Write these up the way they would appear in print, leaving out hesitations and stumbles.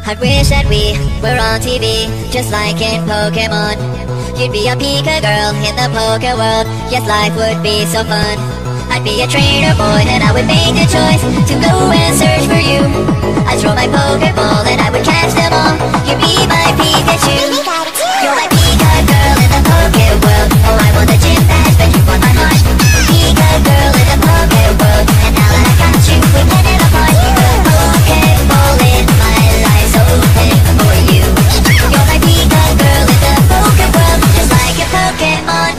I wish that we were on TV, just like in Pokemon. You'd be a Pika girl in the Poke world. Yes, life would be so fun. I'd be a trainer boy, and I would make the choice to go and search for you. I'd throw my Pokeball and I would catch them all. You'd be my Pikachu. You're my Pika girl in the Poke world. Oh, I want the gym badge, but you want my heart. Pika girl in the Poke world, and now that I got you, we can never part. The Pokeball in my life's open for you. You're my Pika girl in the Poke world, just like a Pokemon.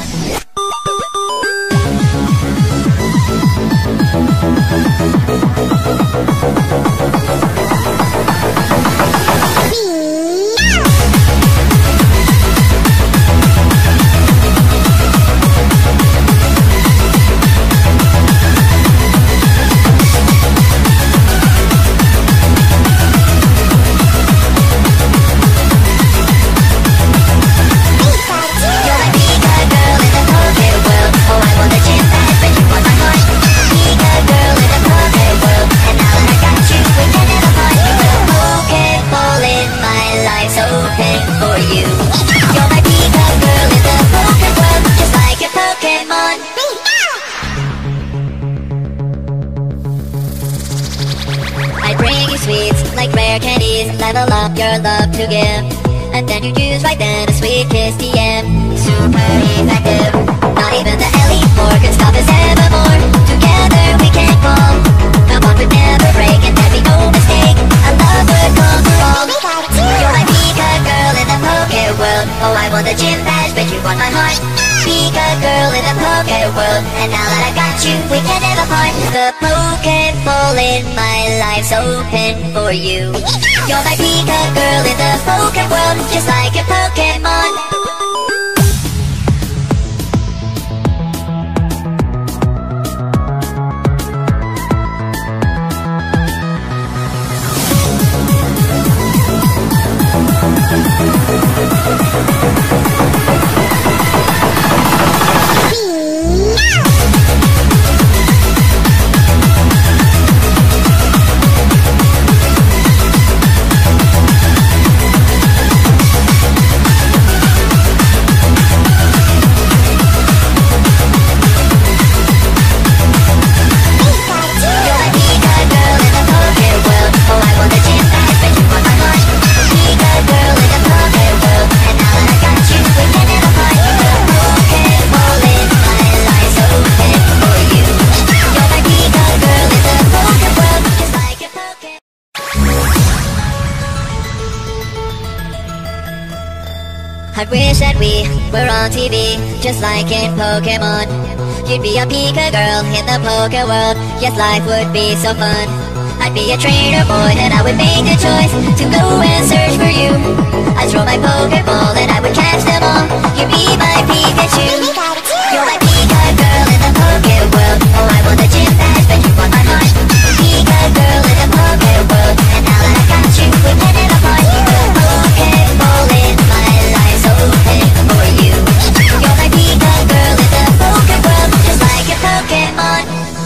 Level up your love to give, and then you choose right then a sweet kiss DM. Super effective. Not even the Elite Four can stop us evermore. Together we can fall. The bond would never break, and there'd be no mistake. A love would conquer all. You're my Pika girl in the Poke world. Oh, I want the gym badge, but you want my heart. Pika girl in the Poke world, and now that I got you, we can never part. The Pokeball in my life's open for you. You're my Pika girl in the Poke world, just like a Pokemon. I wish that we were on TV, just like in Pokemon. You'd be a Pika girl in the Poke world. Yes, life would be so fun. I'd be a trainer boy, and I would make the choice to go and search for you. I'd throw my Pokeball and I would catch them all. You'd be my Pikachu. You're my Pika girl in the Poke world. Oh, I want the gym badge, but you want my heart. Pika girl in the Poke world, and now that I got you, we can never part. The Pokeball in my life's open for you. You're my Pika girl in the Poke world, just like a Pokemon.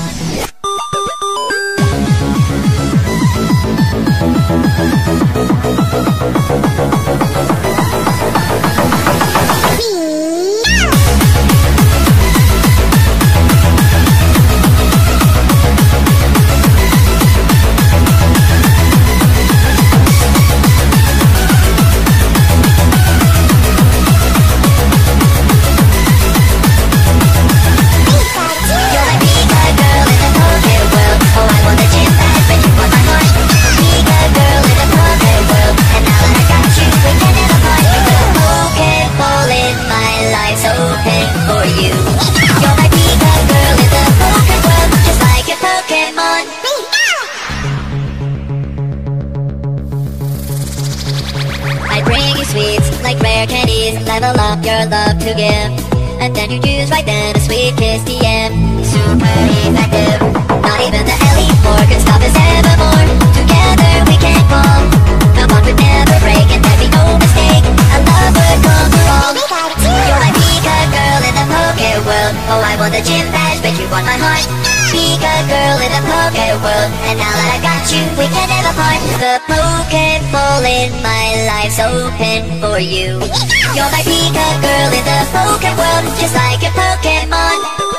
Level up your love to give, and then you choose right then a sweet kiss DM. Super effective. Not even the Elite Four can stop us evermore. Together we can fall. The bond would never break, and there'd be no mistake. A love would conquer all. You're my Pika girl in the Poke world. Oh, I want the gym badge, but you want my heart. Pika Pika girl in the poke world, and now that I got you, we can never part. The Pokeball in my life's open for you. You're my Pika girl in the poke world, just like a Pokemon.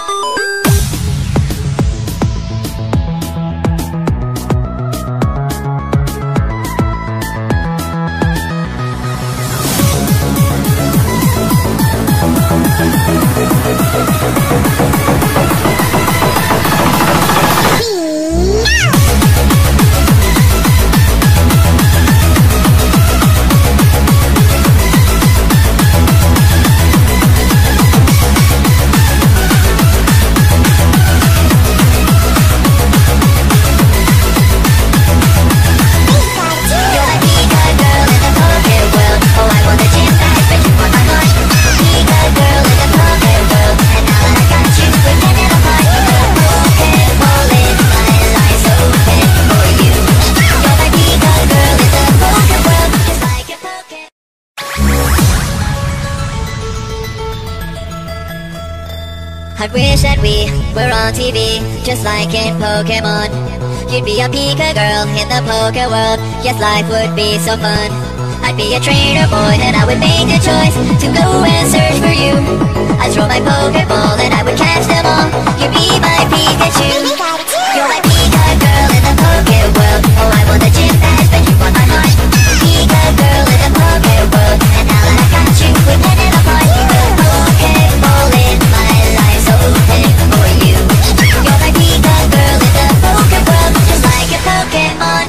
I wish that we were on TV, just like in Pokemon. You'd be a Pika girl in the Poke world, yes, life would be so fun. I'd be a trainer boy and I would make the choice to go and search for you. I'd throw my Pokeball and I would catch them all. You'd be my Pikachu. You're my Pika girl in the Poke world. Oh, I want the gym badge, but you want my heart. Pika girl in the Poke world, and now that I got you, we can never part. The Pokeball in my life's open for you. You're my Pika girl in the Poke world, just like a Pokemon.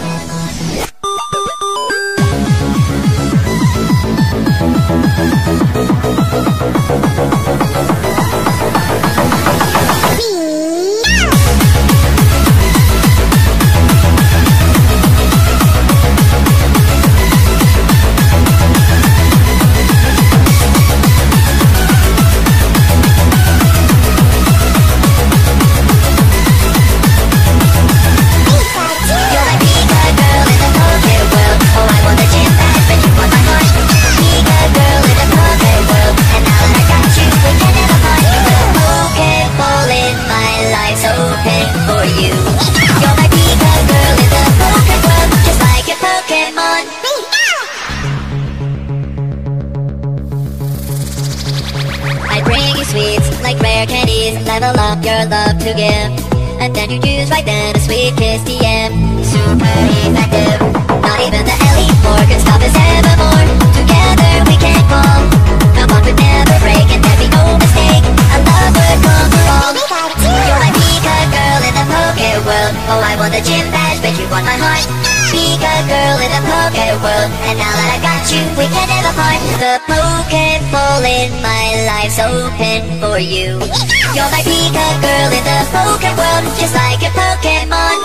Level up your love to give, and then you choose right then a sweet kiss DM. Super effective. Not even the LE4 could stop us evermore. Together we can fall. The bond would never break and there'd be no mistake. A love would conquer all. You're my Pika girl in the Poke world. Oh, I want the gym badge, but you want my heart. Pika girl in the Poke world, and now that I got you, we can never part. The Pokeball in my life's open for you. You're my Pika girl in the Poke world, just like a Pokemon.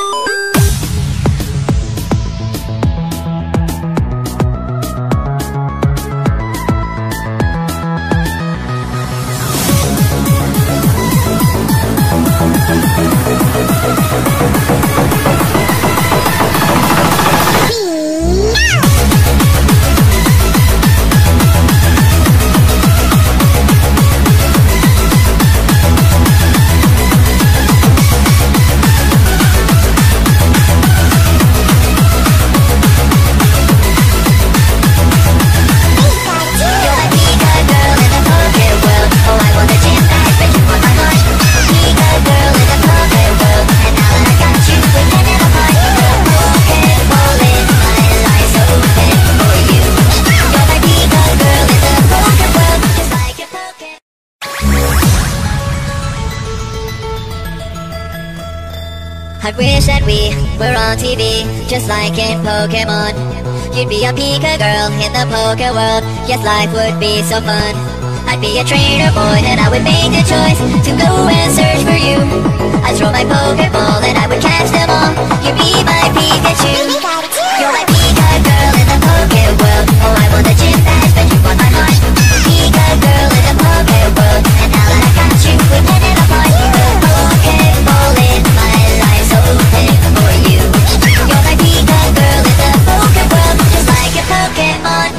I wish that we were on TV, just like in Pokemon. You'd be a Pika girl in the Poke world, yes, life would be so fun. I'd be a trainer boy and I would make the choice to go and search for you. I'd throw my Pokeball and I would catch them all. You'd be my Pikachu. You're my Pika girl in the Poke world. Oh, I want the gym badge, but you want my heart. Pika girl in the Poke world, and now that I got you, we can never part. The Pokeball in my life's open for you. You're my Pika girl in the Poke world, just like a Pokemon.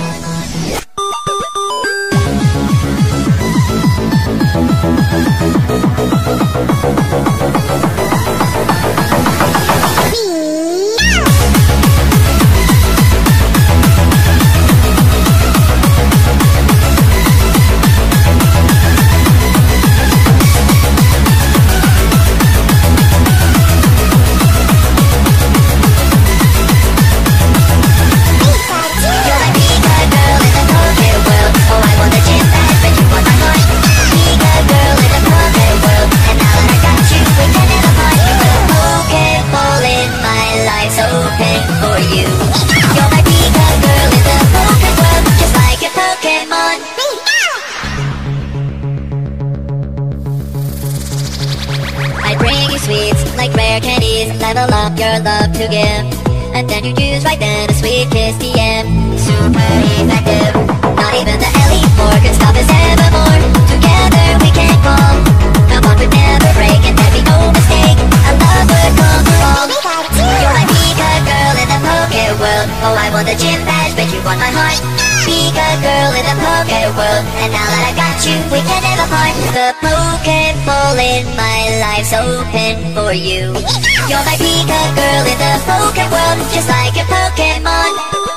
sweets like rare candies. Level up your love to give, and then you choose right then a sweet kiss DM. Super effective. Not even the elite four can stop us evermore. Together we can fall. The bond would never break, and there'd be no mistake. Our love would conquer all. You're my Pika girl in the Poké world. Oh, I want the gym badge, but you want my heart. Pika girl in the Poké world, and now that I got you, we can never part. The Pokéball in my life's open for you. You're my Pika girl in the Poké world, just like a Pokemon.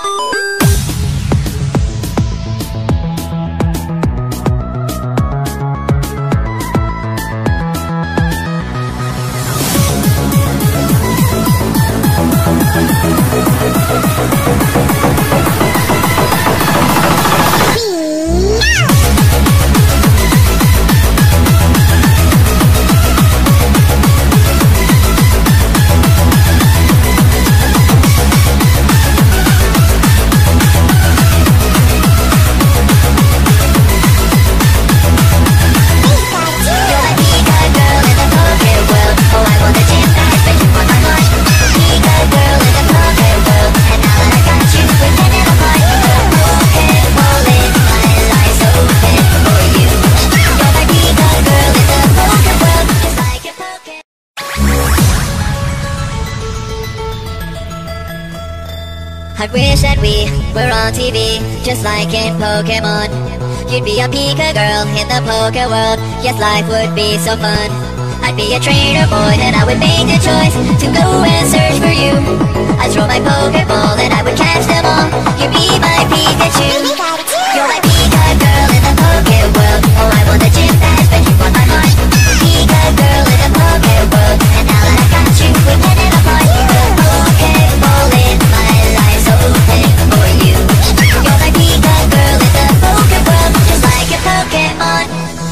I wish that we were on TV, just like in Pokemon. You'd be a Pika girl in the Poké world. Yes, life would be so fun. I'd be a trainer boy, and I would make the choice to go and search for you. I'd throw my Pokeball and I would catch them all. You'd be my Pikachu. You're my Pika girl in the Poké world. Oh, I want the gym badge, but you want my heart. Pika girl in the Poké world, and now that I got you, we can never part. The Pokeball in my life's open for you. You're my Pika girl in the Poké world, just like a Pokemon.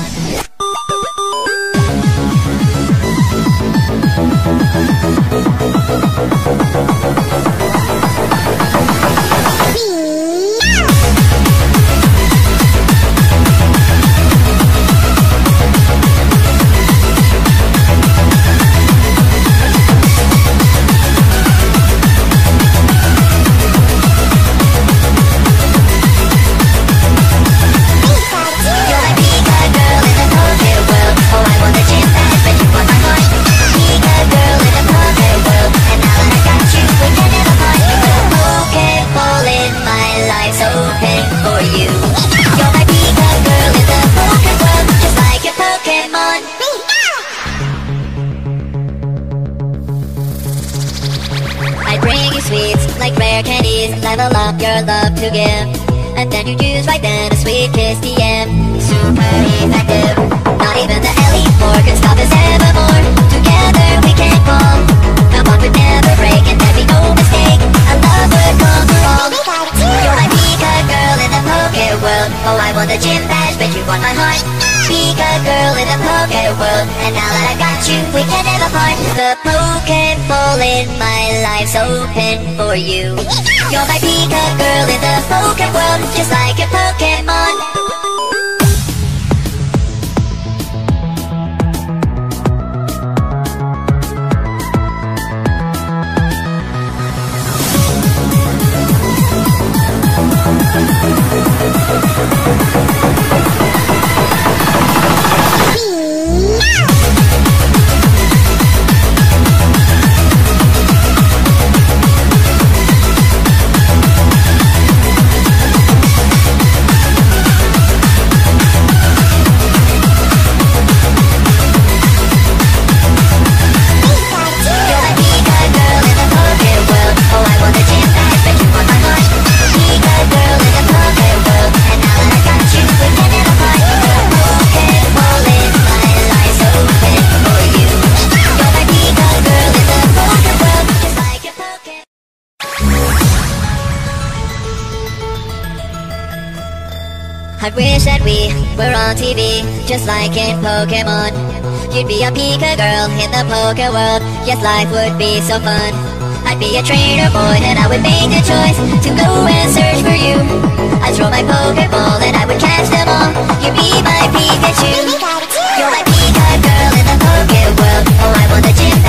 Level up your love to give, and then you choose right then a sweet kiss DM. Super effective. Not even the elite four can stop us evermore. Together we can fall. The bond would never break, and there'd be no mistake. Our love would conquer all. You're my Pika girl in the Poké world. Oh, I want the gym badge, but you want my heart. Pika girl in the Poké world, and now that I got you, we can never part. The Pokéball in my life's open for you. You're my Pika girl in the Poké world, just like a Pokemon. I wish that we were on TV, just like in Pokemon. You'd be a Pika girl in the Poké world. Yes, life would be so fun. I'd be a trainer boy, and I would make the choice to go and search for you. I'd throw my Pokeball and I would catch them all. You'd be my Pikachu. You're my Pika girl in the Poké world. Oh, I want the gym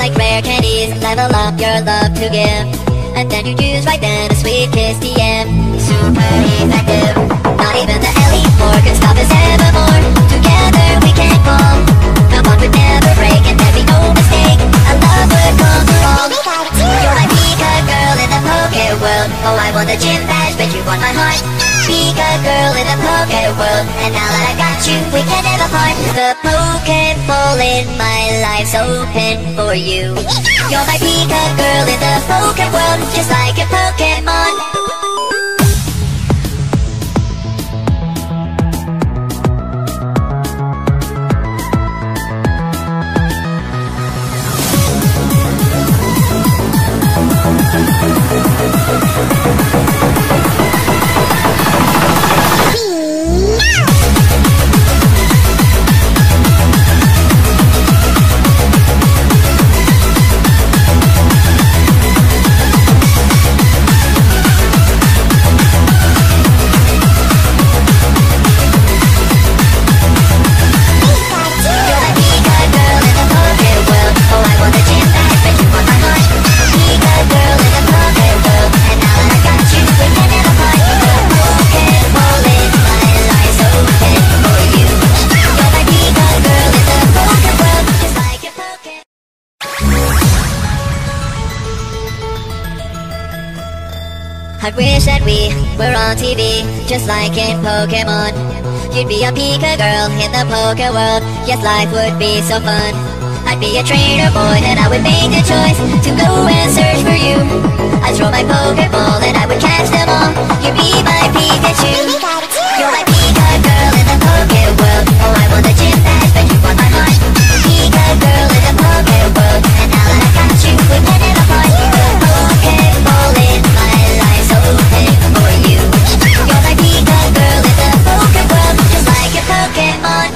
like rare candies, level up your love to give. And then you choose right then a sweet kiss DM. Super effective. Not even the elite four can stop us evermore. Together we can fall. The bond would never break and there'd be no mistake. A love would conquer all. You're my Pika girl in the Poké world. Oh, I won the gym badge, but you won my heart. Pika girl in the Poké world. And now that I got you, we can never part. The Pokéball in my life's open for you. You're my Pika girl in the Poké world, just like a Pokemon. I wish that we were on TV, just like in Pokemon. You'd be a Pika girl in the Poké world, yes, life would be so fun. I'd be a trainer boy and I would make the choice to go and search for you. I'd throw my Pokeball and I would catch them all. You'd be my Pikachu. You're my Pika girl in the Poké world. Oh, I won the gym badge, but you won my heart. Pika girl in the Poké world, and now that I got you, we can never part. The Pokeball in my life's open for you. You're my Pika girl in the Poké world, just like a Pokemon.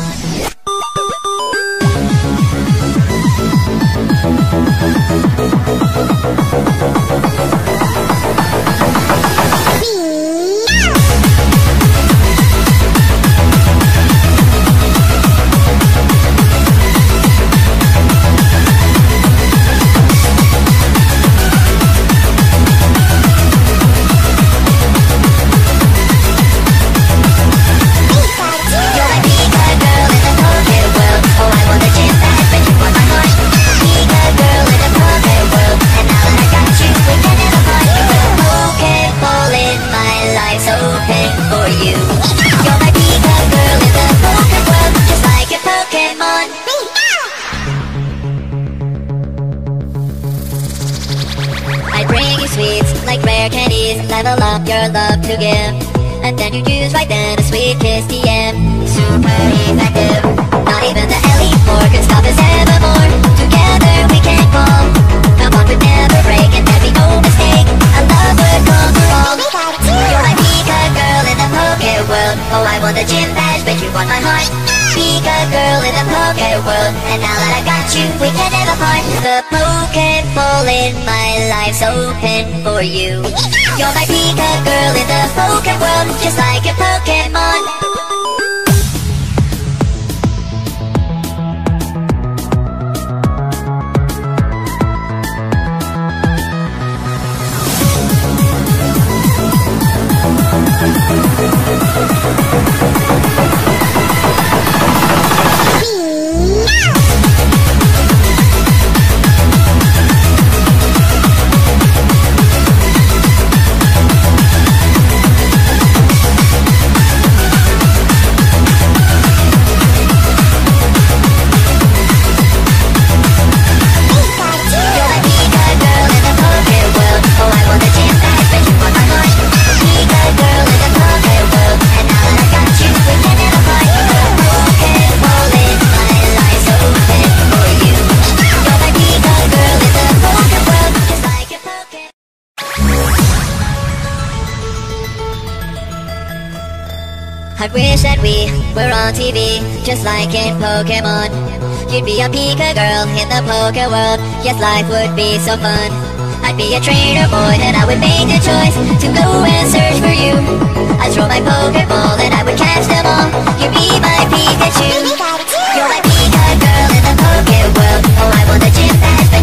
Level up your love to give. And then you choose right then a sweet kiss DM. Super effective. Not even the elite four can stop us evermore. Together we can fall. The bond would never break and there'd be no mistake. A love would conquer all. You're my Pika girl in the Poké world. Oh, I won the gym badge, but you won my heart. Pika girl in the Poké world, and now that I got you, we can never part. The Pokéball in my life's open for you. You're my Pika girl in the Poké world, just like a Pokemon. I wish that we were on TV, just like in Pokemon. You'd be a Pika girl in the Poké world, yes, life would be so fun. I'd be a trainer boy and I would make the choice to go and search for you. I'd throw my Pokeball and I would catch them all. You'd be my Pikachu. You're my Pika girl in the Poké world. Oh, I won the gym badge.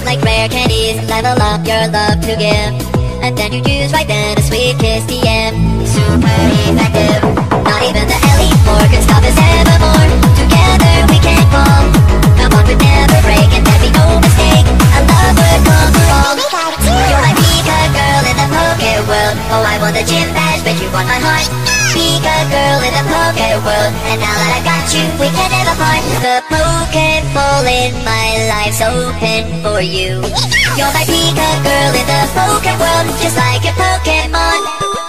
like rare candies. Level up your love to give, and then you choose right then a sweet kiss DM. Super effective. Not even the elite four can stop us evermore. Together we can fall. The bond would never break, and there'd be no mistake. A love would conquer all. You're my Pika girl in the Poké world. Oh, I want the gym badge, but you want my heart. Pika girl in the Poké world, and now that I got you, we can never part. The Pokeball in my life's open for you. You're my Pika girl in the Poké world, just like a Pokemon.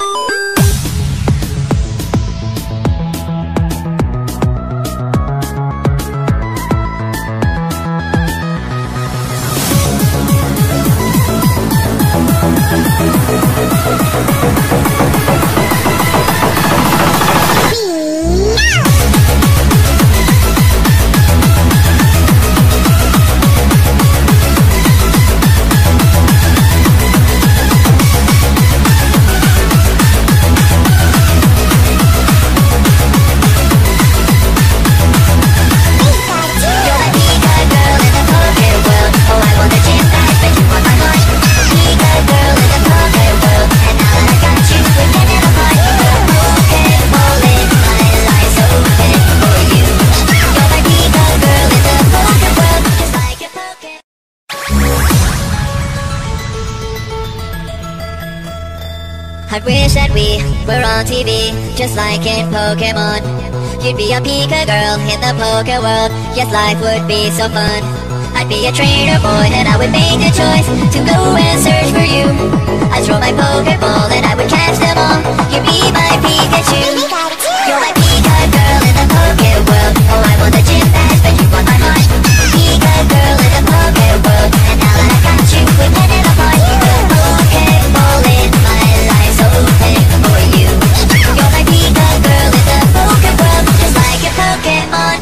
I wish that we were on TV, just like in Pokemon. You'd be a Pika girl in the Poké world. Yes, life would be so fun. I'd be a trainer boy, and I would make the choice to go and search for you. I'd throw my Pokeball and I would catch them all. You'd be my Pikachu. You're my Pika girl in the Poké world. Oh, I want the gym badge, but you want my heart. Pika girl in the Poké world, and now that I got you, we can never part. The Pokeball in my life's open for you. You're my Pika girl in the Poké world, just like a Pokemon.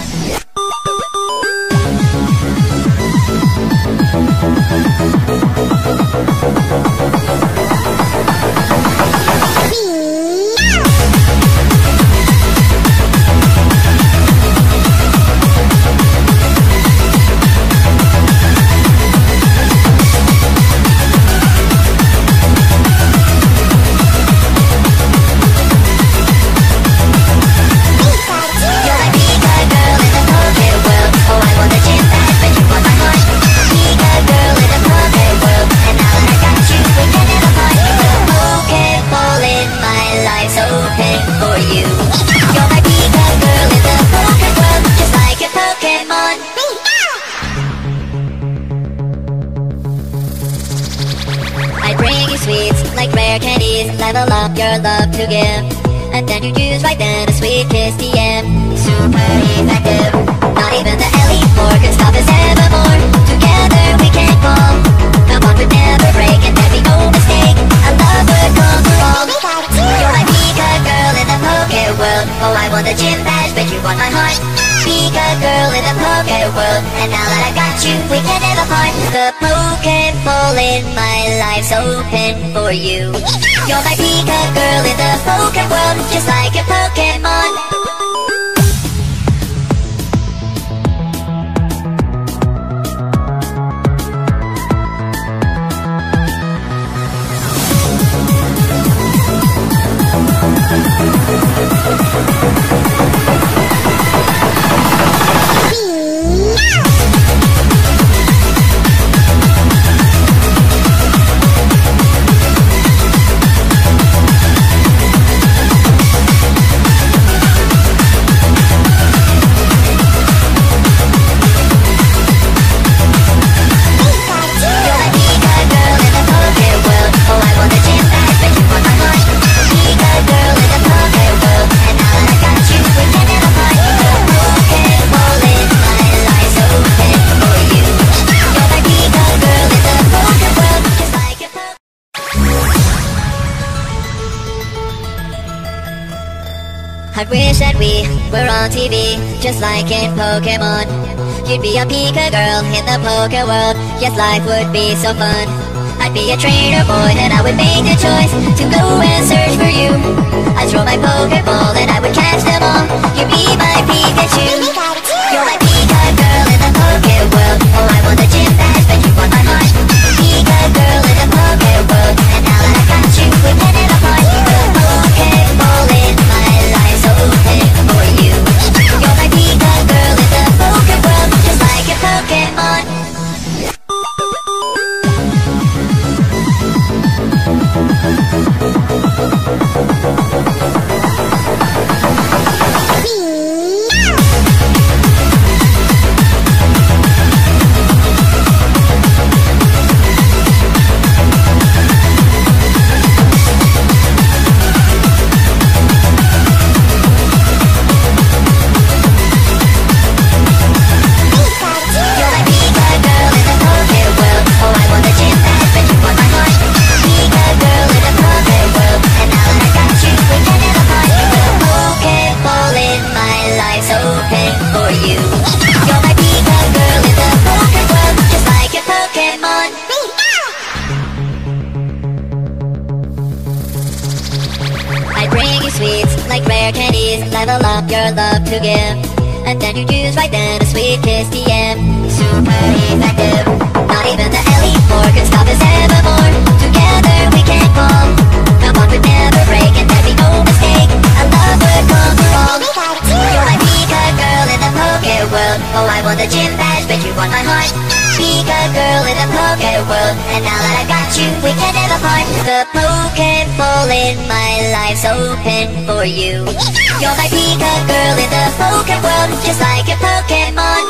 Level up your love to give, and then you choose right then a sweet kiss DM. Super effective. Not even the elite four can stop us evermore. Together we can fall. The bond would never break, and there'd be no mistake. A love would conquer all. You're my Pika girl in the Poké world. Oh, I want the gym badge, but you want my heart. Pika girl in the Poké world, and now that I got you, we can never part. The Pokeball in my life's open for you. You're my Pika girl in the Poké world, just like a Pokemon. I wish that we were on TV, just like in Pokemon. You'd be a Pika girl in the Poké world. Yes, life would be so fun. I'd be a trainer boy, and I would make the choice to go and search for you. I'd throw my Pokeball and I would catch them all. You'd be my Pikachu. You're my Pika girl in the Poké world. Oh, I want the gym badge, but you want like rare candies. Level up your love to give, and then you choose right then a sweet kiss DM. Super effective. Not even the LE4 can stop us evermore. Together we can fall. The bond would never break, and there'd be no mistake. A love would conquer all. You're my Pika girl in the Poké world. Oh, I want the gym badge, but you want my heart. Pika girl in the Poké world, and now that I got you, we can never part. The Pokeball in my life's open for you. You're my Pika girl in the Poké world, just like a Pokemon.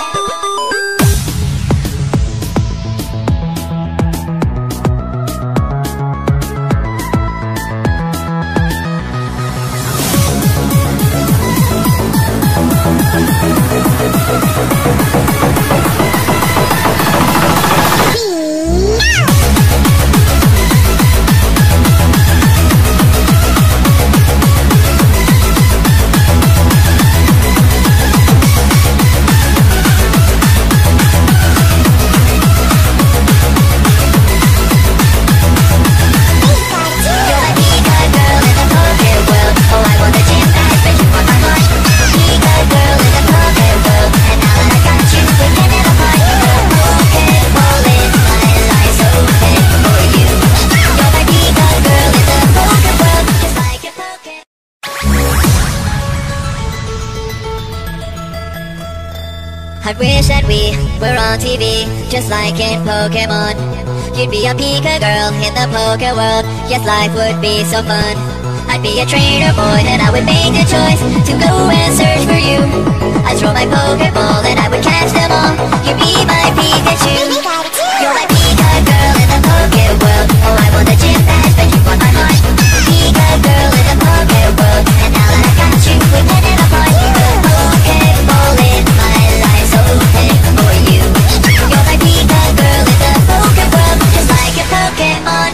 I wish that we were on TV, just like in Pokemon. You'd be a Pika girl in the Poké world. Yes, life would be so fun. I'd be a trainer boy and I would make the choice to go and search for you. I'd throw my Pokeball and I would catch them all. You'd be my Pikachu. You're my Pika girl in the Poké world. Oh, I want the gym badge, but you want my heart. Pika girl in the Poké world, and now that I got you, we can never part. The Pokeball in my life's open for you. You're my Pika girl in the Poké world, just like a Pokemon.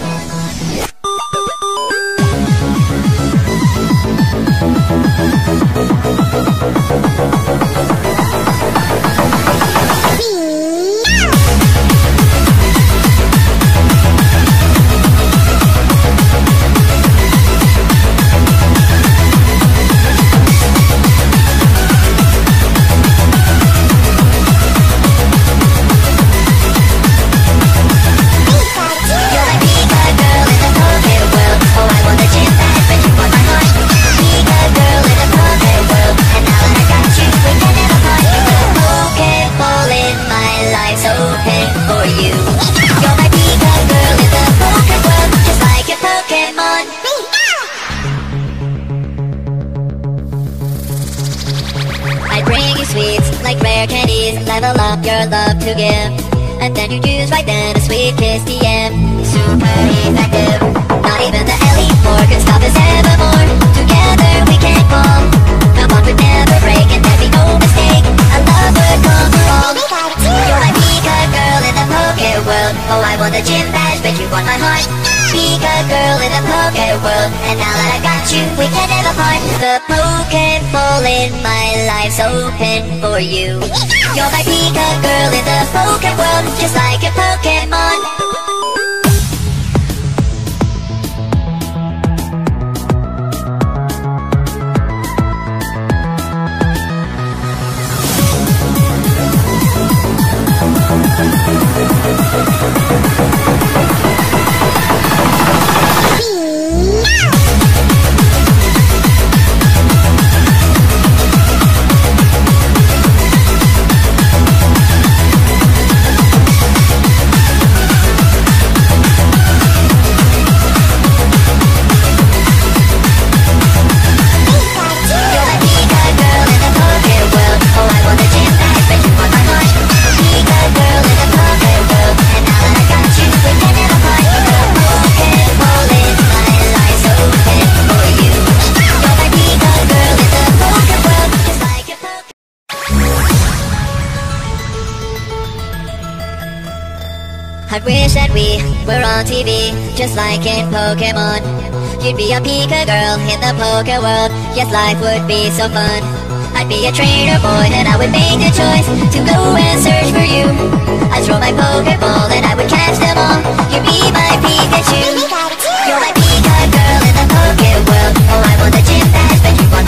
Level up your love to give, and then you choose right then a sweet kiss DM. Super effective. Not even the LE4 can stop us evermore. Together we can fall. The bond would never break, and there'd be no mistake. A love would conquer all. You're my Pika girl in the Poké world. Oh, I want the gym badge, but you want my heart. Pika girl in the Poké world, and now that I got you, we can never part. The Pokeball in my life's open for you. You're my Pika girl in the Poké world, just like a Pokemon. I wish that we were on TV, just like in Pokemon. You'd be a Pika girl in the Poké world. Yes, life would be so fun. I'd be a trainer boy and I would make the choice to go and search for you. I'd throw my Pokeball and I would catch them all. You'd be my Pikachu. You're my Pika girl in the Poké world. Oh, I want the gym badge, but you want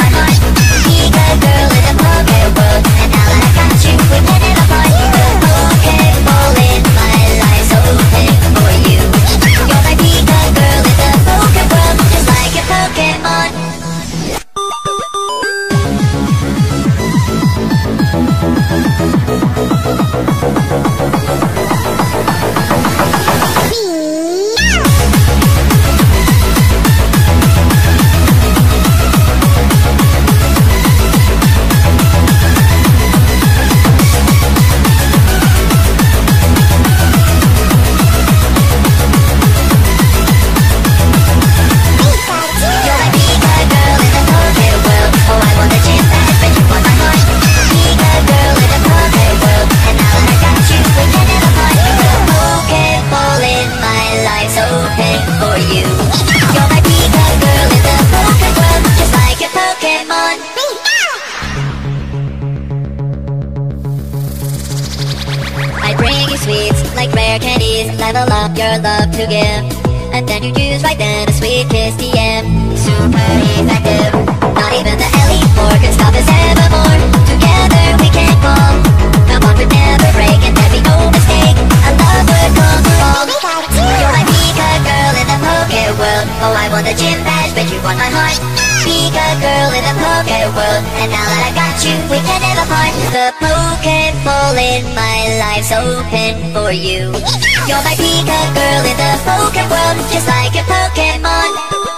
like rare candies, level up your love to give. And then you choose right then a sweet kiss DM. Super effective. Not even the LE4 can stop us evermore. Together we can fall. The bond would never break and there'd be no mistake. A love would conquer all. You're my Pika girl in the Poké world. Oh, I want the gym badge, but you want my heart. Pika girl in the Poké world. And now that I got you, we can never part. The Pokeball in my life's open for you. You're my Pika girl in the Poké world, just like a Pokemon.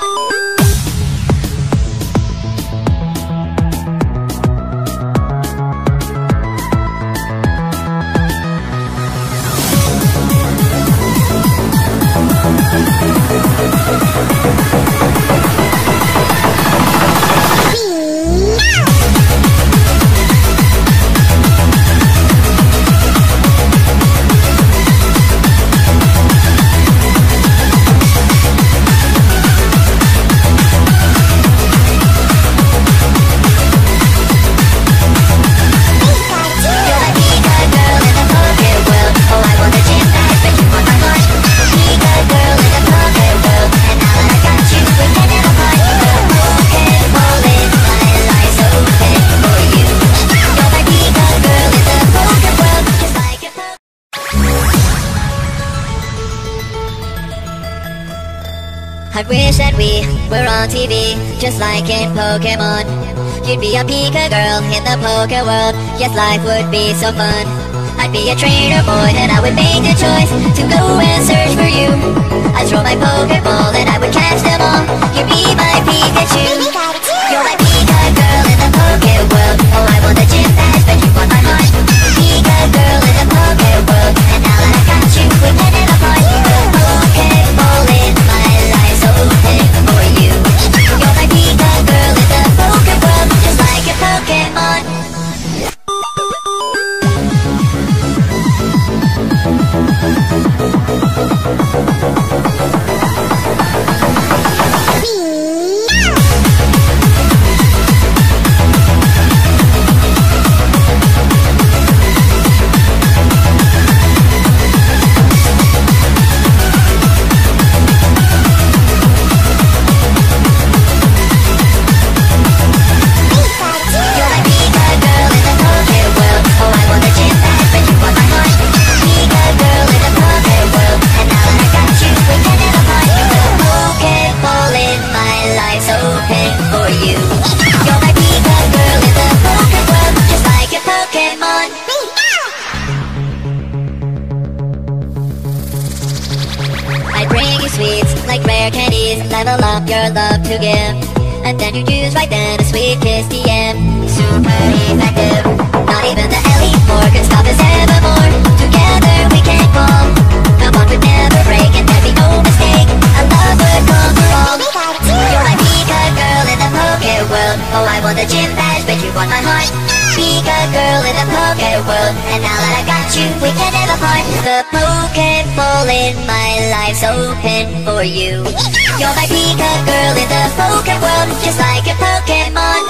I wish that we were on TV, just like in Pokemon. You'd be a Pika girl in the Poké world, yes, life would be so fun. I'd be a trainer boy and I would make the choice to go and search for you. I'd throw my Pokeball and I would catch them all. You'd be my Pikachu. You're my Pika girl in the Poké world. Oh, I want the gym badge, but you want my heart. Pika girl in the Poké world, and now that I got you, we can never part. The Pokeball in my life's open for you. You're my Pika girl in the Poké world, just like a Pokemon. Like rare candies, level up your love to give. And then you choose right then a sweet kiss DM. Super effective. Not even the LE4 can stop us evermore. Together we can fall. The bond would never break and there'd be no mistake. A love would conquer all. You're my Pika girl in the Poké world. Oh, I want the gym badge, but you want my heart. Pika girl in the Poké world, and now that I got you, we can never part. The Pokeball in my life's open for you. You're my Pika girl in the Poké world, just like a Pokemon.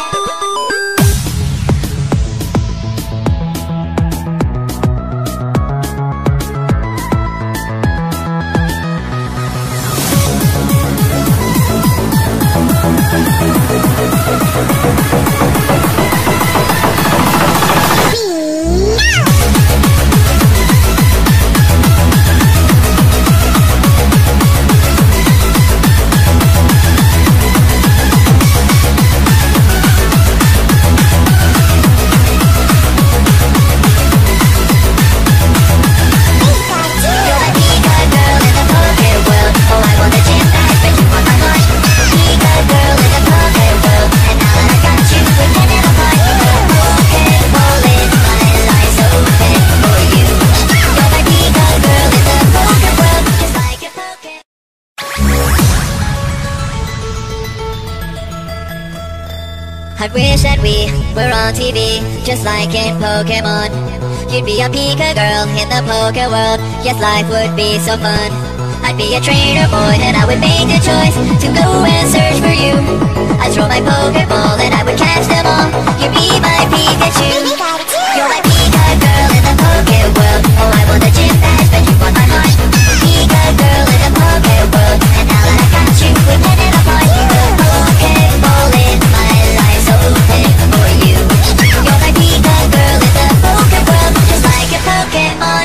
I wish that we were on TV, just like in Pokemon. You'd be a Pika girl in the Poké world, yes, life would be so fun. I'd be a trainer boy and I would make the choice to go and search for you. I'd throw my Pokeball and I would catch them all. You'd be my Pikachu. You're my Pika girl in the Poké world. Oh, I want the gym badge, but you want my heart. Pika girl in the poke world, and now that I got you, we can never part. The Pokeball in my life's open for you. You're my Pika girl in the poke world, just like a Pokemon.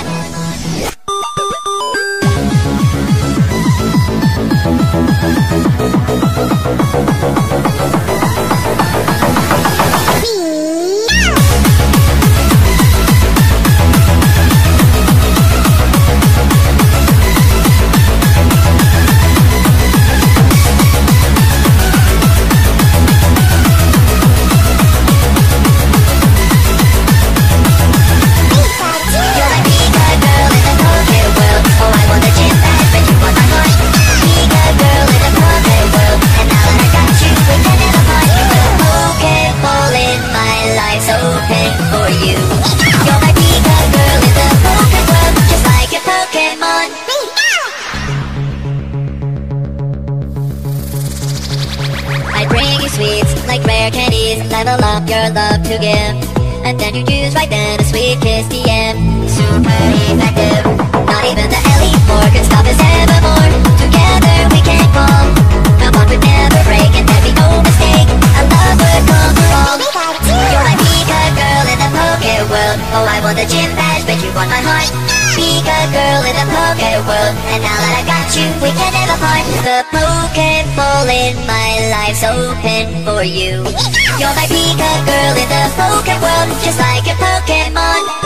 Level up your love to give, and then you choose right then a sweet kiss DM. Super effective. Not even the Elite Four can stop us evermore. Together we can fall. The bond would never break, and there'd be no mistake. A love would conquer all. You're my Pika girl in the Poke world. Oh, I want the gym badge, but you want my heart. Pika girl in the Poke world, and now that I got you, we can never part. The Pokeball in my life's open for you. You're my Pika girl in the Poke world, just like a Pokemon.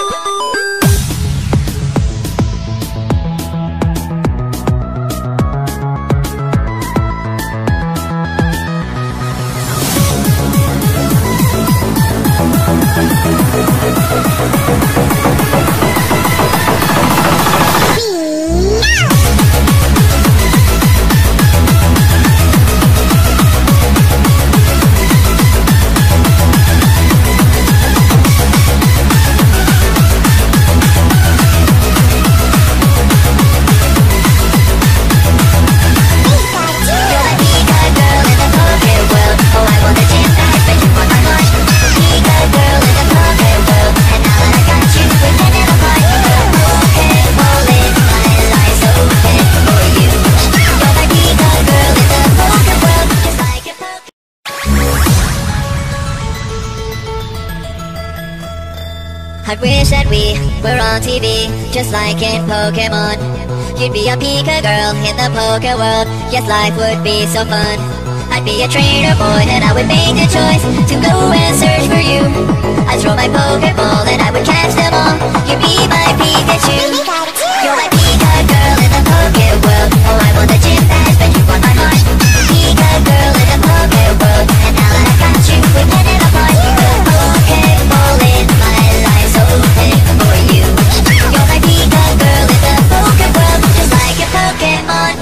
I wish that we were on TV, just like in Pokemon. You'd be a Pika girl in the Poke world, yes, life would be so fun. I'd be a trainer boy and I would make the choice to go and search for you. I'd throw my Pokeball and I would catch them all. You'd be my Pikachu. You're my Pika girl in the Poke world. Oh, I want the gym badge, but you want my heart. Pika girl in the Poke world, and now that I got you, we can never part. The Pokeball in my life's open for you. You're my Pika girl in the Poke world, just like a Pokemon.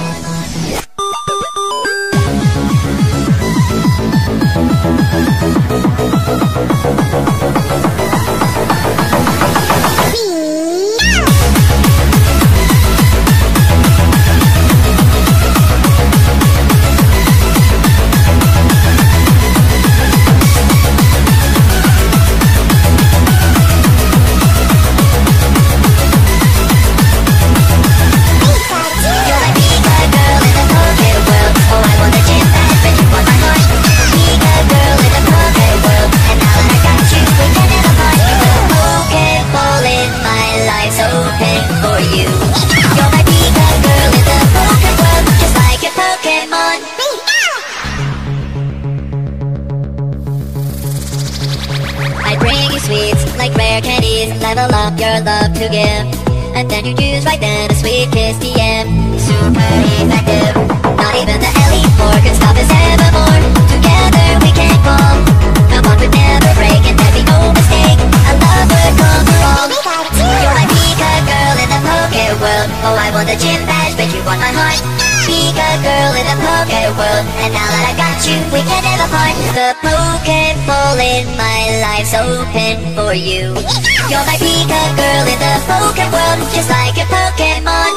Level up your love to give, and then you choose right then a sweet kiss DM. Super effective. Not even the Elite Four can stop us evermore. Together we can fall. The bond would never break, and there'd be no mistake. A love would conquer all. You're my Pika girl in the Poke world. Oh, I want the gym badge, but you want my heart. Pika girl in the Poke world, and now that I got you, we can never part. The Pokeball in my life's open for you. You're my Pika girl in the Poke world, just like a Pokemon.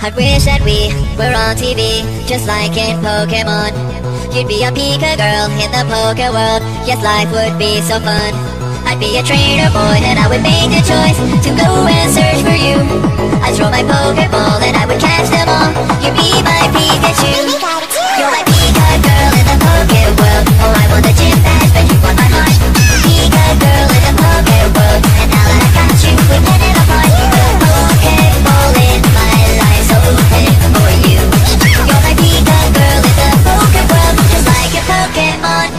I wish that we were on TV, just like in Pokemon. You'd be a Pika girl in the Poke world. Yes, life would be so fun. I'd be a trainer boy and I would make the choice to go and search for you. I'd throw my Pokeball and I would catch them all. You'd be my Pikachu. You're my Pika girl in the Poke world. Oh, I want the gym badge, but you want my heart. Pika girl in the Poke world, and now that I got you, we can never part. The Pokeball in my life's open for you. You're my Pika girl in the Poke world, just like a Pokemon.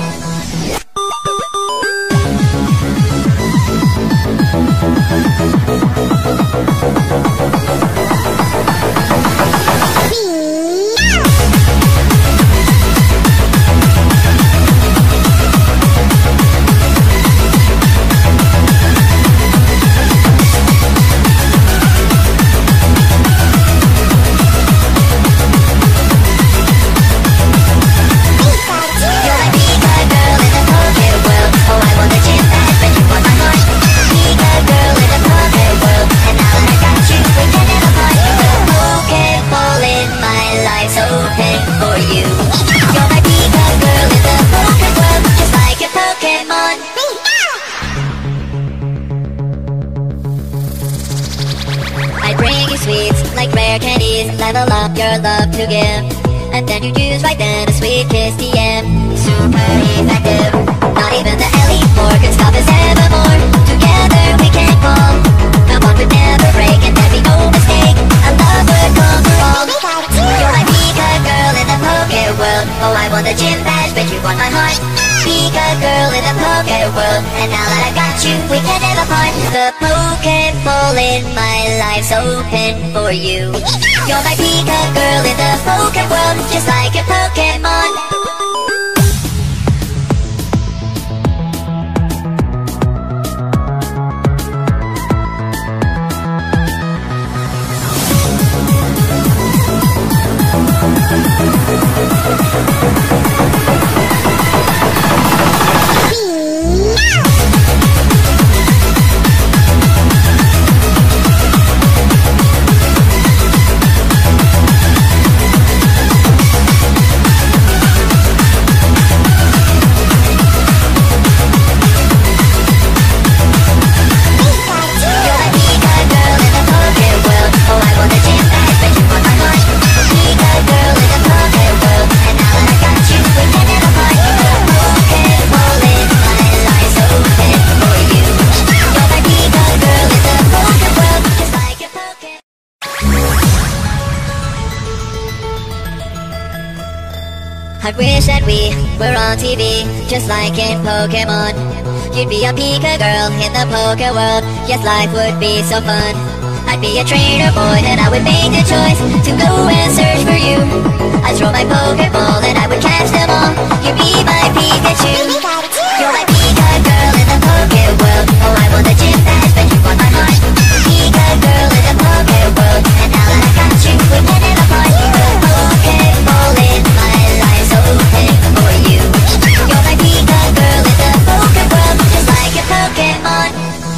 Level up your love to give, and then you choose right then a sweet kiss DM. Super effective. Not even the Elite-Four could stop us evermore. Together we can fall. The bond would never break and there'd be no mistake. A love would conquer all. You're my Pika girl in the Poke world. Oh, I want the gym badge, but you want my heart. Pika girl in the Poke world, and now that I got you, we can never part. The Pokeball in my life's open for you. You're my Pika girl in the Poke world, just like a Pokemon. I wish that we were on TV, just like in Pokemon. You'd be a Pika girl in the Poke world. Yes, life would be so fun. I'd be a trainer boy and I would make the choice to go and search for you. I'd throw my Pokeball and I would catch them all. You'd be my Pikachu. You're my Pika girl in the Poke world. Oh, I want the gym badge, but you want my heart. Pika girl in the Poke world, and now that I got you, we can never part. The Pokeball in my life's open for you. You're my Pika girl in the Poke world, just like a Pokemon.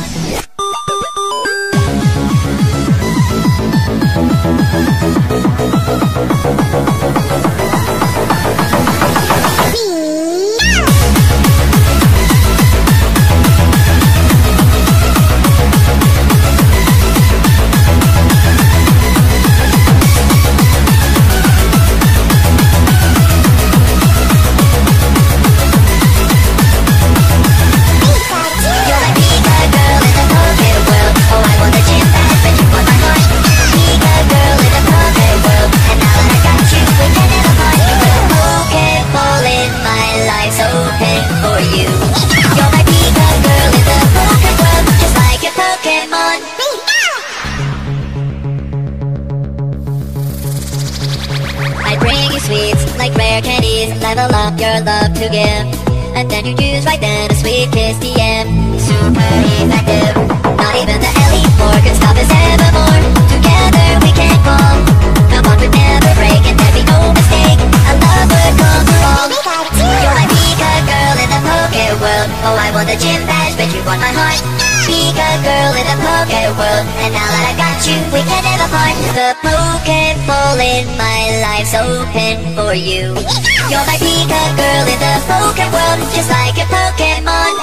Level up your love to give, and then you choose right then a sweet kiss DM. Super effective. Not even the Elite-Four could stop us evermore. Together we can fall. The bond would never break and there'd be no mistake. A love would conquer all. You're my Pika girl in the Poke world. Oh, I want the gym badge, but you want my heart. Pika girl in the Poke world, and now that I got you, we can never apart. The Pokeball in my life's open for you. You're my Pika girl in the Poke world, just like a Pokemon.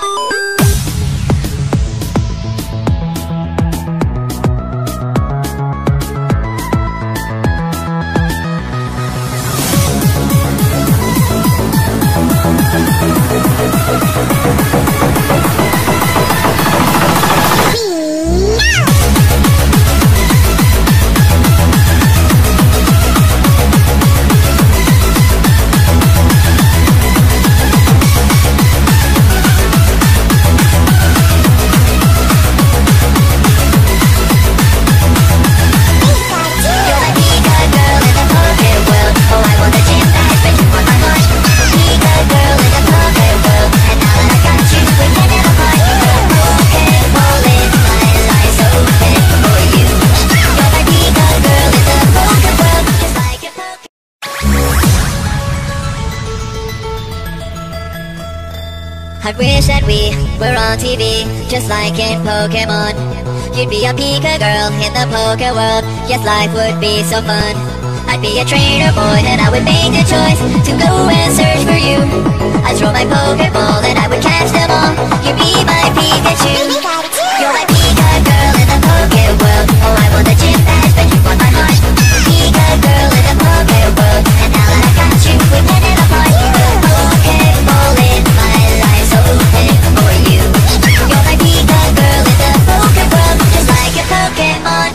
I wish that we were on TV, just like in Pokemon. You'd be a Pika girl in the Poke world, yes, life would be so fun. I'd be a trainer boy and I would make the choice to go and search for you. I'd throw my Pokeball and I would catch them all. You'd be my Pikachu. You're my Pika girl in the Poke world. Oh, I want the gym badge, but you want my heart. Pika girl in the Poke world, and now that I got you, we can it apart. The Pokeball in my life's open for you. You're my Pika girl in the Poke world, just like a Pokemon.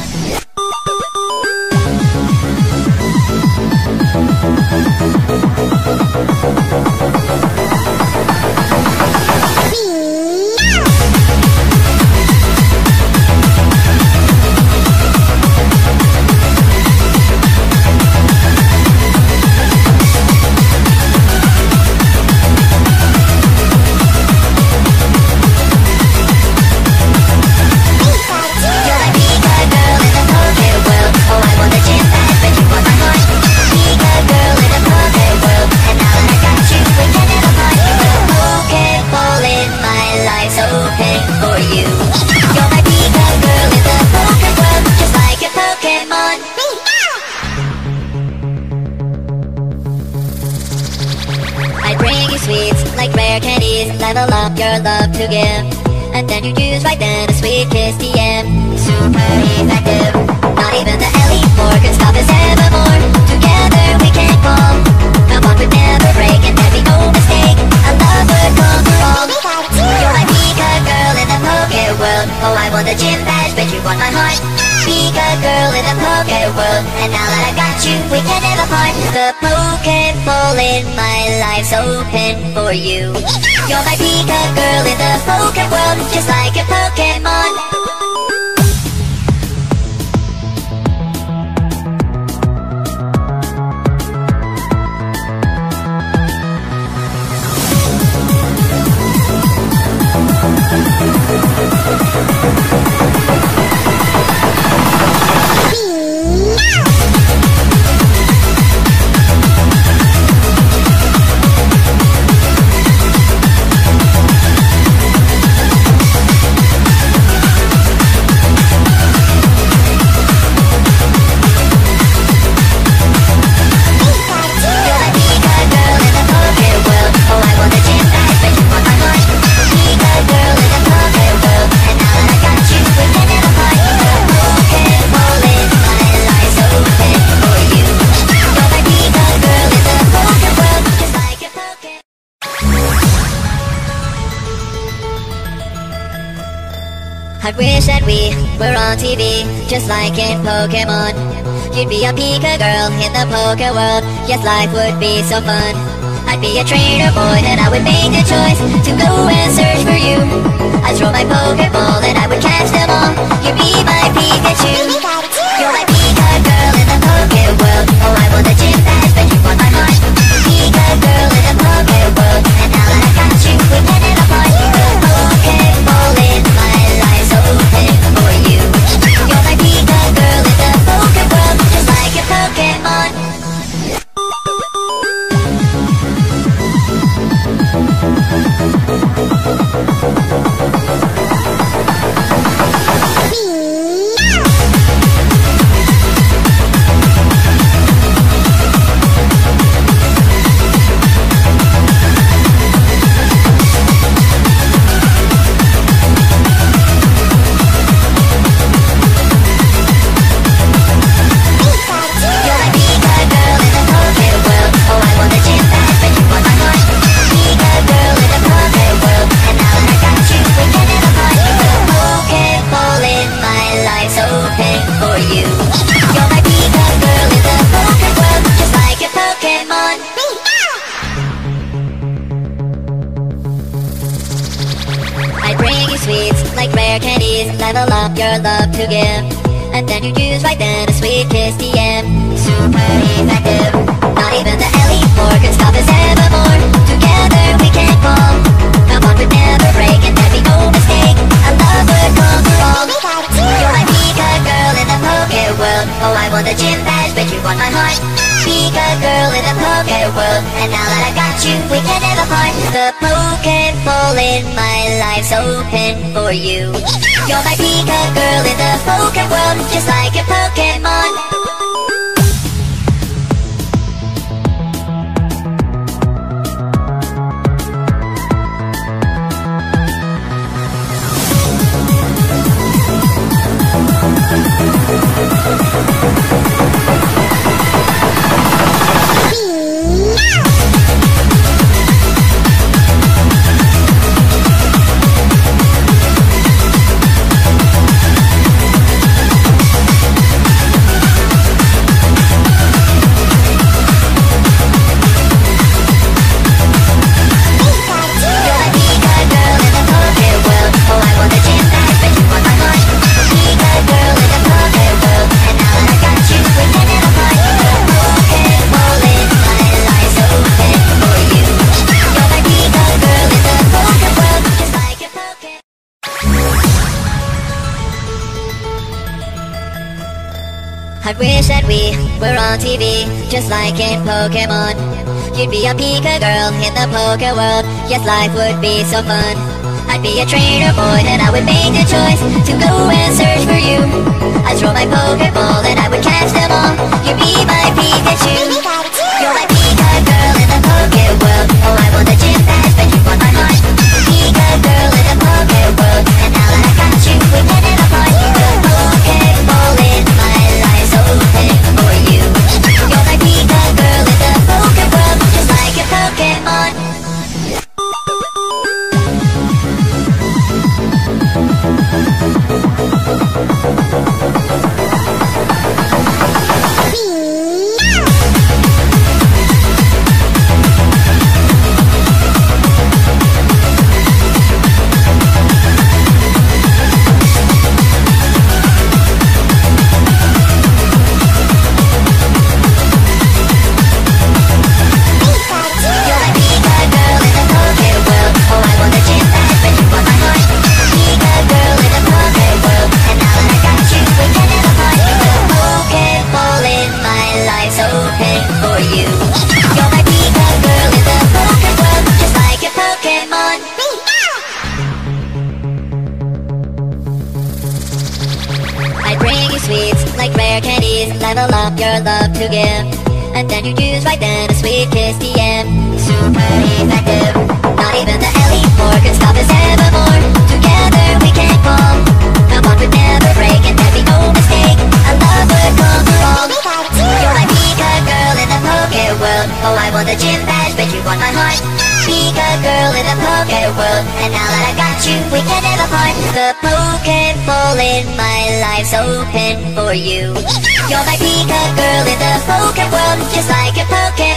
Level up your love to give, and then you choose right then a sweet kiss DM. Super effective. Not even the Elite Four can stop us evermore. Together we can fall. The bond would never break and there'd be no mistake. Our love would conquer all. You're my Pika girl in the Poke world. Oh, I want the gym badge, but you want my heart. Pika girl in the Poke world, and now that I got you, we can never part. The Pokeball in my life's open for you. You're my Pika girl in the Poke world, just like a Pokemon. I wish that we were on TV, just like in Pokemon. You'd be a Pika girl in the Poke world, yes, life would be so fun. I'd be a trainer boy and I would make the choice to go and search for you. I'd throw my Pokeball and I would catch them all. You'd be my Pikachu. You're my Pika girl in the Poke world. Oh, I want the gym badge, but you want my heart. Pika girl in the Poke world, and now that I got you, we can it apart. The Pokeball in my life's open for you. You're my Pika girl in the Poke world, just like a Pokemon. level up your love to give. And then you choose right then a sweet kiss DM. Super effective. Not even the LE4 can stop us evermore. Together we can fall. Our bond would never break and there'd be no mistake. Our love would conquer all. You're my Pika girl in the Poké world. Oh, I want the gym badge, but you want my heart. Pika girl in the Poké world. And now that I got you, we can never part. The Pokeball in my life's open for you. You're my Pika girl in the Poké world, just like a Pokemon. I wish that we were on TV, just like in Pokemon. You'd be a Pika girl in the Poké world, yes, life would be so fun. I'd be a trainer boy and I would make the choice to go and search for you. I'd throw my Pokeball and I would catch them all. You'd be my Pikachu. You're my Pika girl in the Poké world. Oh, I want the gym badge, but you want my heart. Pika girl in the Poké world, and now that I got you, we can never part. The Pokeball in my life's open for you. You're my Pika girl in the Poké world, just like a Pokemon. Level up your love to give, and then you choose right then a sweet kiss DM. Super effective. Not even the LE4 can stop us evermore. Together we can fall. Our bond would never break and there'd be no mistake. Our love would conquer all. You're my Pika girl in the Poké world. Oh, I want the gym badge, but you want my heart. Pika girl in the Poké world, and now that I got you, we can never part. The Pokeball in my life's open for you. You're my Pika girl in the Poké world, just like a Poké